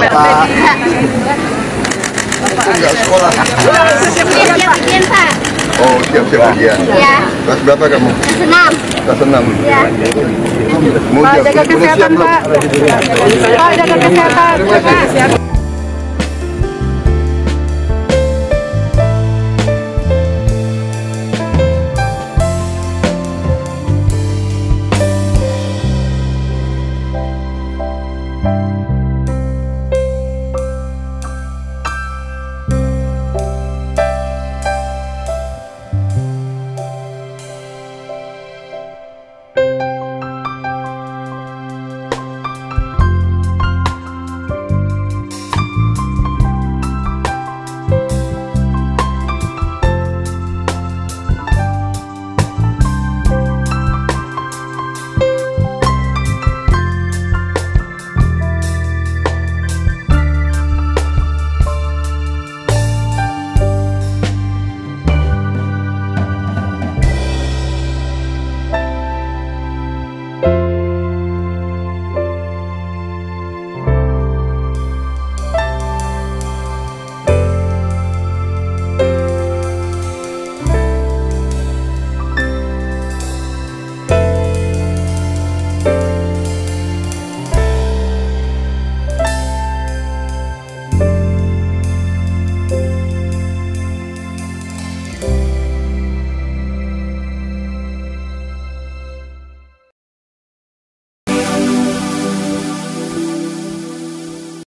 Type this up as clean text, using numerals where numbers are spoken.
Pak. Enggak sekolah. Siap-siap ujian, Pak. Oh, siap-siap ujian. Iya. Kelas berapa kamu? Kelas 6. Kelas 6. Iya. Mau Pak, jaga kesehatan, Pak. Pak, jaga kesehatan. Pak.